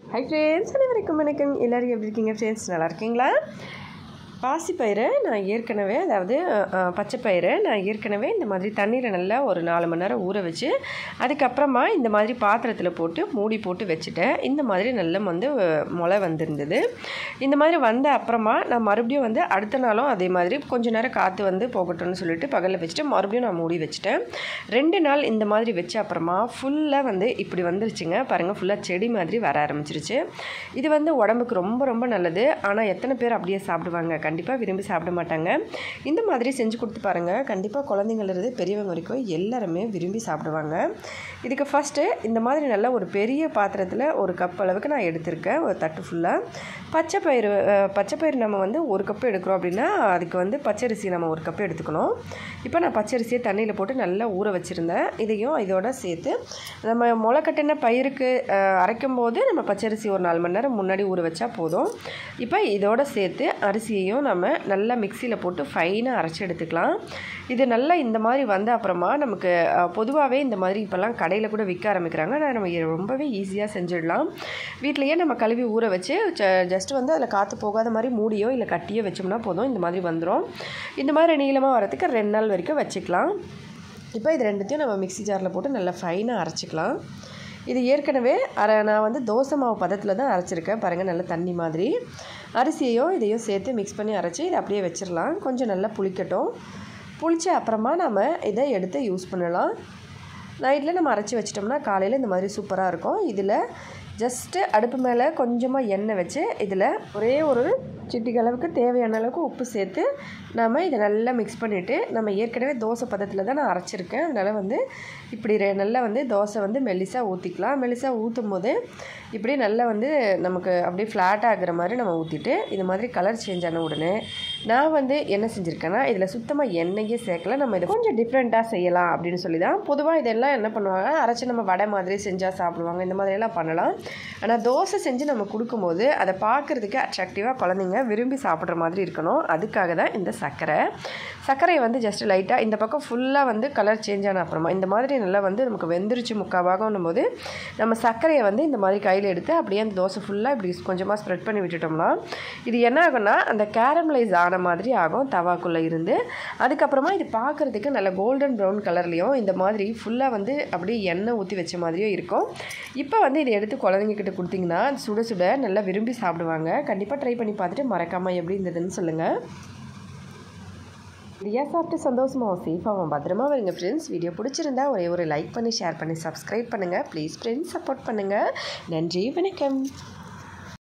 Hi friends, அனைவருக்கும் வணக்கம். எல்லாரும் எப்படி இருக்கீங்க ஃப்ரெண்ட்ஸ்? நல்லா இருக்கீங்களா? பாசிப்பயிரை நான் ஏற்கனவே பச்சைப்பயிரை நான் ஏற்கனவே இந்த மாதிரி தண்ணியில் நல்லா ஒரு 4 மணி நேரம் ஊற வச்சு அதுக்கப்புறமா இந்த மாதிரி பாத்திரத்தில் போட்டு மூடி போட்டு வச்சுட்டேன். இந்த மாதிரி நல்லா முளை வந்திருந்தது. இந்த மாதிரி வந்த அப்புறமா நான் மறுபடியும் அடுத்த நாளும் அதே மாதிரி கொஞ்சம் நேரம் காற்று போகட்டும்னு சொல்லிட்டு பகலில் வச்சுட்டு மறுபடியும் நான் மூடி வச்சுட்டேன். 2 நாள் இந்த மாதிரி வச்ச அப்புறமா ஃபுல்லாக இப்படி வந்துருச்சுங்க. பாருங்கள், ஃபுல்லாக செடி மாதிரி வர ஆரம்பிச்சிருச்சு. இது உடம்புக்கு ரொம்ப ரொம்ப நல்லது. ஆனால் எத்தனை பேர் அப்படியே சாப்பிடுவாங்க? கண்டிப்பாக விரும்பி சாப்பிட மாட்டாங்க. இந்த மாதிரி செஞ்சு கொடுத்து பாருங்கள். கண்டிப்பாக குழந்தைங்கள்லேருந்து பெரியவங்க வரைக்கும் எல்லாருமே விரும்பி சாப்பிடுவாங்க. இதுக்கு ஃபஸ்ட்டு இந்த மாதிரி நல்லா ஒரு பெரிய பாத்திரத்தில் ஒரு கப் அளவுக்கு நான் எடுத்திருக்கேன், ஒரு தட்டு ஃபுல்லாக. பச்சைப்பயிறு நம்ம 1 கப்பு எடுக்கிறோம் அப்படின்னா அதுக்கு பச்சரிசி நம்ம 1 கப்பு எடுத்துக்கணும். இப்போ நான் பச்சரிசியை தண்ணியில் போட்டு நல்லா ஊற வச்சுருந்தேன். இதையும் இதோட சேர்த்து நம்ம முளைக்கட்டின பயிருக்கு அரைக்கும் போது நம்ம பச்சரிசி ஒரு 4 மணி நேரம் முன்னாடி ஊற வச்சா போதும். இப்போ இதோட சேர்த்து அரிசியையும் நம்ம நல்லா மிக்சியில் போட்டு ஃபைனாக அரைச்சி எடுத்துக்கலாம். இது நல்லா இந்த மாதிரி வந்த அப்புறமா நமக்கு பொதுவாகவே இந்த மாதிரி இப்போல்லாம் கடையில் கூட விற்க ஆரம்பிக்கிறாங்க. ஆனால் நம்ம ரொம்பவே ஈஸியாக செஞ்சிடலாம். வீட்டிலையே நம்ம கழுவி ஊற வச்சு ஜஸ்ட்டு அதில் காற்று போகாத மாதிரி மூடியோ இல்லை கட்டியோ வச்சோம்னா போதும். இந்த மாதிரி வந்துடும். இந்த மாதிரி நீளமாக வரதுக்கு 2 நாள் வரைக்கும் வச்சுக்கலாம். இப்போ இது ரெண்டுத்தையும் நம்ம மிக்ஸி ஜாரில் போட்டு நல்லா ஃபைனாக அரைச்சிக்கலாம். இது ஏற்கனவே நான் தோசை மாவு பதத்தில் தான் அரைச்சிருக்கேன். பாருங்கள், நல்லா தண்ணி மாதிரி. அரிசியையும் இதையும் சேர்த்து மிக்ஸ் பண்ணி அரைச்சி இதை அப்படியே வச்சிடலாம். கொஞ்சம் நல்லா புளிக்கட்டும். புளித்த அப்புறமா நம்ம இதை எடுத்து யூஸ் பண்ணலாம். நைட்டில் நம்ம அரைச்சி வச்சிட்டோம்னா காலையில் இந்த மாதிரி சூப்பராக இருக்கும். இதில் ஜஸ்ட்டு அடுப்பு மேலே கொஞ்சமாக எண்ணெய் வச்சு இதில் ஒரே ஒரு சிட்டிக்கு அளவுக்கு தேவையான அளவுக்கு உப்பு சேர்த்து நம்ம இதை நல்லா மிக்ஸ் பண்ணிவிட்டு, நம்ம ஏற்கனவே தோசை பதத்தில் தான் நான் அரைச்சிருக்கேன். அதனால் இப்படி நல்லா தோசை மெல்லிசாக ஊற்றிக்கலாம். மெல்லிசாக ஊற்றும் போது இப்படி நல்லா நமக்கு அப்படியே ஃப்ளாட் ஆகிற மாதிரி நம்ம ஊற்றிட்டு இது மாதிரி கலர் சேஞ்ச் ஆன உடனே நான் என்ன செஞ்சுருக்கேன்னா இதில் சுத்தமாக எண்ணெயே சேர்க்கல. நம்ம இதை கொஞ்சம் டிஃப்ரெண்ட்டாக செய்யலாம் அப்படின்னு சொல்லி தான். பொதுவாக இதெல்லாம் என்ன பண்ணுவாங்க, அரைச்சி நம்ம வடை மாதிரி செஞ்சால் சாப்பிடுவாங்க. இந்த மாதிரியெல்லாம் பண்ணலாம். ஆனால் தோசை செஞ்சு நம்ம கொடுக்கும்போது அதை பார்க்குறதுக்கு அட்ராக்டிவாக குழந்தைங்க விரும்பி சாப்பிட்ற மாதிரி இருக்கணும். அதுக்காக தான் இந்த சர்க்கரையை ஜஸ்ட் லைட்டாக இந்த பக்கம் ஃபுல்லாக கலர் சேஞ்ச் ஆன அப்புறமா இந்த மாதிரி நல்லா நமக்கு வெந்துருச்சு முக்கால்பாகம்னும் போது நம்ம சர்க்கரையை இந்த மாதிரி கையில் எடுத்து அப்படியே அந்த தோசை ஃபுல்லாக இப்படி கொஞ்சமாக ஸ்ப்ரெட் பண்ணி விட்டுட்டோம்னா இது என்ன ஆகும்னா அந்த கேரமலைஸ் ஆன மாதிரி ஆகும் தவாக்குள்ளே இருந்து. அதுக்கப்புறமா இது பார்க்குறதுக்கு நல்ல கோல்டன் ப்ரௌன் கலர்லேயும் இந்த மாதிரி ஃபுல்லாக அப்படியே எண்ணெய் ஊற்றி வச்ச மாதிரியும் இருக்கும். இப்போ இதை எடுத்து குழந்தைங்கக்கிட்ட கொடுத்திங்கன்னா சுட சுட நல்லா விரும்பி சாப்பிடுவாங்க. கண்டிப்பாக ட்ரை பண்ணி பார்த்துட்டு மறக்காமல் எப்படி இருந்ததுன்னு சொல்லுங்கள். ஃப்ரீயாக சாப்பிட்டு சந்தோஷமாக சேஃபாகவும் பத்திரமா வருங்க ஃப்ரெண்ட்ஸ். வீடியோ பிடிச்சிருந்தா ஒரே ஒரு லைக் பண்ணி ஷேர் பண்ணி சப்ஸ்கிரைப் பண்ணுங்கள். ப்ளீஸ் ஃப்ரெண்ட்ஸ் சப்போர்ட் பண்ணுங்கள். நன்றி, வணக்கம்.